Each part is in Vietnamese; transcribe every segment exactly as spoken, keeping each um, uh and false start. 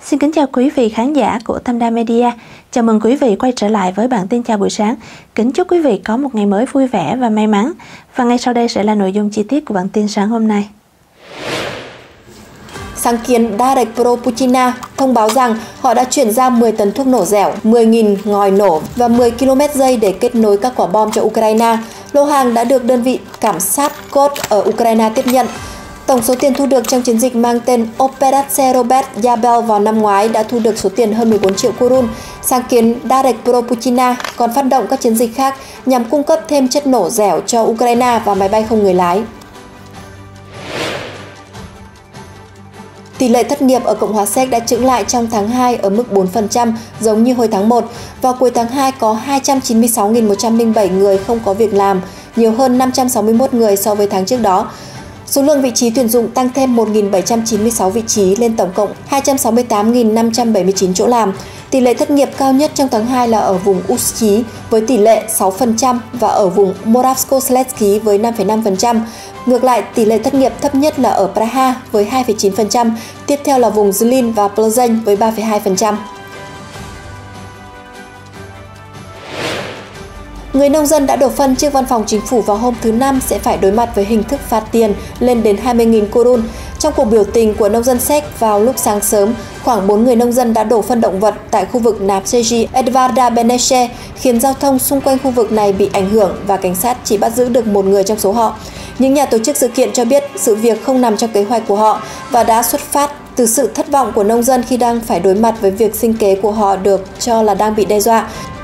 Xin kính chào quý vị khán giả của Tâm Đa Media. Chào mừng quý vị quay trở lại với bản tin chào buổi sáng. Kính chúc quý vị có một ngày mới vui vẻ và may mắn. Và ngay sau đây sẽ là nội dung chi tiết của bản tin sáng hôm nay. Sáng kiến Darek Propychina thông báo rằng họ đã chuyển giao mười tấn thuốc nổ dẻo, mười nghìn ngòi nổ và mười ki lô mét dây để kết nối các quả bom cho Ukraine. Lô hàng đã được đơn vị cảm sát cốt ở Ukraine tiếp nhận. Tổng số tiền thu được trong chiến dịch mang tên Operace Robert Yabel vào năm ngoái đã thu được số tiền hơn mười bốn triệu korun. Sáng kiến Darek Propychina còn phát động các chiến dịch khác nhằm cung cấp thêm chất nổ dẻo cho Ukraine và máy bay không người lái. Tỷ lệ thất nghiệp ở Cộng hòa Séc đã chững lại trong tháng hai ở mức bốn phần trăm, giống như hồi tháng một. Vào cuối tháng hai có hai trăm chín mươi sáu nghìn một trăm lẻ bảy người không có việc làm, nhiều hơn năm trăm sáu mươi mốt người so với tháng trước đó. Số lượng vị trí tuyển dụng tăng thêm một nghìn bảy trăm chín mươi sáu vị trí lên tổng cộng hai trăm sáu mươi tám nghìn năm trăm bảy mươi chín chỗ làm. Tỷ lệ thất nghiệp cao nhất trong tháng hai là ở vùng Uskyi với tỷ lệ sáu phần trăm và ở vùng Moravskoslezskyi với năm phẩy năm phần trăm. Ngược lại, tỷ lệ thất nghiệp thấp nhất là ở Praha với hai phẩy chín phần trăm, tiếp theo là vùng Zlin và Plzeň với ba phẩy hai phần trăm. Người nông dân đã đổ phân trước văn phòng chính phủ vào hôm thứ Năm sẽ phải đối mặt với hình thức phạt tiền lên đến hai mươi nghìn korun. Trong cuộc biểu tình của nông dân Séc vào lúc sáng sớm, khoảng bốn người nông dân đã đổ phân động vật tại khu vực Nabseji Edvarda Beneche, khiến giao thông xung quanh khu vực này bị ảnh hưởng và cảnh sát chỉ bắt giữ được một người trong số họ. Những nhà tổ chức sự kiện cho biết sự việc không nằm trong kế hoạch của họ và đã xuất phát từ sự thất vọng của nông dân khi đang phải đối mặt với việc sinh kế của họ được cho là đang bị đe dọa.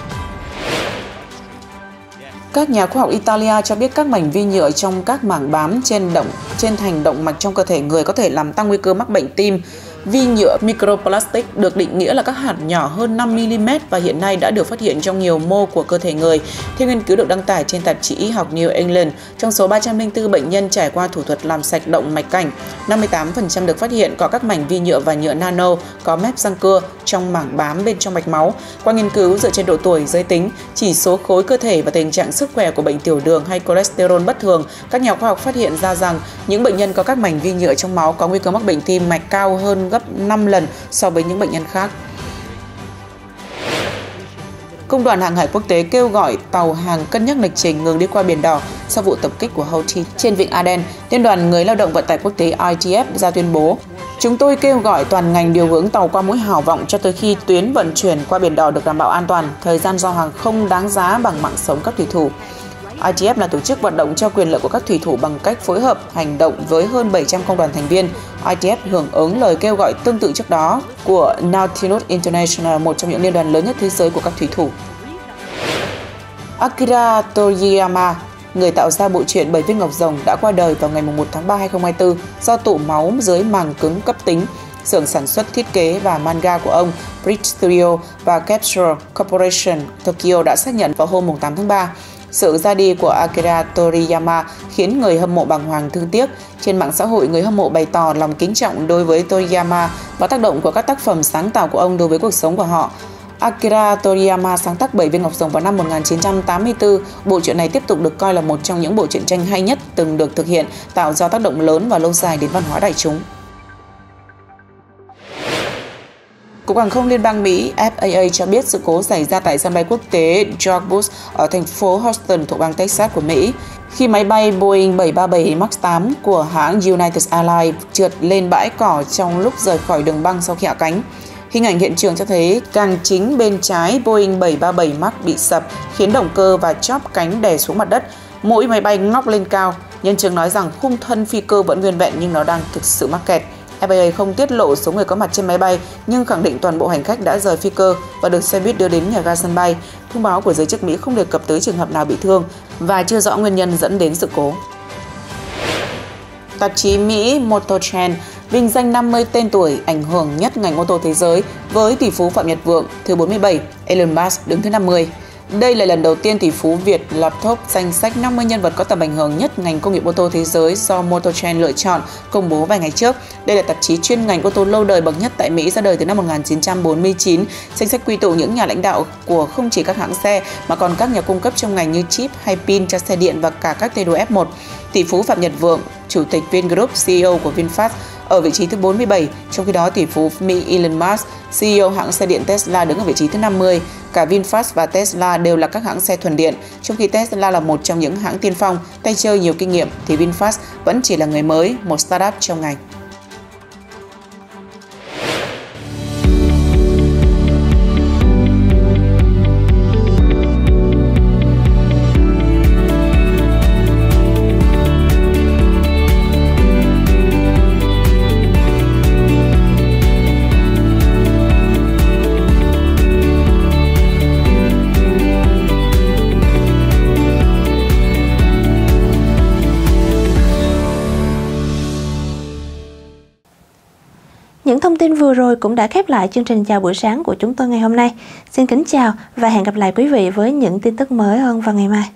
Các nhà khoa học Italia cho biết các mảnh vi nhựa trong các mảng bám trên động trên thành động mạch trong cơ thể người có thể làm tăng nguy cơ mắc bệnh tim. Vi nhựa microplastic được định nghĩa là các hạt nhỏ hơn năm mi li mét và hiện nay đã được phát hiện trong nhiều mô của cơ thể người. Theo nghiên cứu được đăng tải trên tạp chí y học New England, trong số ba trăm lẻ bốn bệnh nhân trải qua thủ thuật làm sạch động mạch cảnh, năm mươi tám phần trăm được phát hiện có các mảnh vi nhựa và nhựa nano có mép răng cưa trong mảng bám bên trong mạch máu. Qua nghiên cứu dựa trên độ tuổi, giới tính, chỉ số khối cơ thể và tình trạng sức khỏe của bệnh tiểu đường hay cholesterol bất thường, các nhà khoa học phát hiện ra rằng những bệnh nhân có các mảnh vi nhựa trong máu có nguy cơ mắc bệnh tim mạch cao hơn gấp năm lần so với những bệnh nhân khác. Công đoàn hàng hải quốc tế kêu gọi tàu hàng cân nhắc lịch trình ngừng đi qua Biển Đỏ sau vụ tập kích của Houthi trên vịnh Aden. Liên đoàn Người lao động vận tải quốc tế I T F ra tuyên bố: "Chúng tôi kêu gọi toàn ngành điều hướng tàu qua mũi Hảo Vọng cho tới khi tuyến vận chuyển qua Biển Đỏ được đảm bảo an toàn. Thời gian giao hàng không đáng giá bằng mạng sống các thủy thủ." I T F là tổ chức vận động cho quyền lợi của các thủy thủ bằng cách phối hợp hành động với hơn bảy trăm công đoàn thành viên. I T F hưởng ứng lời kêu gọi tương tự trước đó của Nautilus International, một trong những liên đoàn lớn nhất thế giới của các thủy thủ. Akira Toriyama, người tạo ra bộ truyện Bảy viên ngọc rồng, đã qua đời vào ngày mùng một tháng ba năm hai nghìn không trăm hai mươi tư do tụ máu dưới màng cứng cấp tính. Xưởng sản xuất thiết kế và manga của ông, Bridge Studio và Capsule Corporation Tokyo đã xác nhận vào hôm tám tháng ba. Sự ra đi của Akira Toriyama khiến người hâm mộ bàng hoàng thương tiếc. Trên mạng xã hội, người hâm mộ bày tỏ lòng kính trọng đối với Toriyama và tác động của các tác phẩm sáng tạo của ông đối với cuộc sống của họ. Akira Toriyama sáng tác Bảy viên ngọc rồng vào năm một nghìn chín trăm tám mươi tư. Bộ truyện này tiếp tục được coi là một trong những bộ truyện tranh hay nhất từng được thực hiện, tạo ra tác động lớn và lâu dài đến văn hóa đại chúng. Cục Hàng không Liên bang Mỹ F A A cho biết sự cố xảy ra tại sân bay quốc tế George Bush ở thành phố Houston thuộc bang Texas của Mỹ khi máy bay Boeing bảy ba bảy Max tám của hãng United Airlines trượt lên bãi cỏ trong lúc rời khỏi đường băng sau khi hạ cánh. Hình ảnh hiện trường cho thấy càng chính bên trái Boeing bảy ba bảy Max bị sập, khiến động cơ và chóp cánh đè xuống mặt đất. Mũi máy bay ngóc lên cao. Nhân chứng nói rằng khung thân phi cơ vẫn nguyên vẹn nhưng nó đang thực sự mắc kẹt. F A A không tiết lộ số người có mặt trên máy bay nhưng khẳng định toàn bộ hành khách đã rời phi cơ và được xe buýt đưa đến nhà ga sân bay. Thông báo của giới chức Mỹ không đề cập tới trường hợp nào bị thương và chưa rõ nguyên nhân dẫn đến sự cố. Tạp chí Mỹ Motor Trend vinh danh năm mươi tên tuổi ảnh hưởng nhất ngành ô tô thế giới với tỷ phú Phạm Nhật Vượng thứ bốn mươi bảy, Elon Musk đứng thứ năm mươi. Đây là lần đầu tiên tỷ phú Việt lọt top danh sách năm mươi nhân vật có tầm ảnh hưởng nhất ngành công nghiệp ô tô thế giới do Motor Trend lựa chọn, công bố vài ngày trước. Đây là tạp chí chuyên ngành ô tô lâu đời bậc nhất tại Mỹ, ra đời từ năm một nghìn chín trăm bốn mươi chín. Danh sách quy tụ những nhà lãnh đạo của không chỉ các hãng xe mà còn các nhà cung cấp trong ngành như chip hay pin cho xe điện và cả các tay đua F một. Tỷ phú Phạm Nhật Vượng, chủ Chủ tịch Vingroup, xê e ô của VinFast, ở vị trí thứ bốn mươi bảy, trong khi đó tỷ phú Mỹ Elon Musk, xê e ô hãng xe điện Tesla đứng ở vị trí thứ năm mươi. Cả VinFast và Tesla đều là các hãng xe thuần điện, trong khi Tesla là một trong những hãng tiên phong, tay chơi nhiều kinh nghiệm, thì VinFast vẫn chỉ là người mới, một startup trong ngành. Những thông tin vừa rồi cũng đã khép lại chương trình chào buổi sáng của chúng tôi ngày hôm nay. Xin kính chào và hẹn gặp lại quý vị với những tin tức mới hơn vào ngày mai.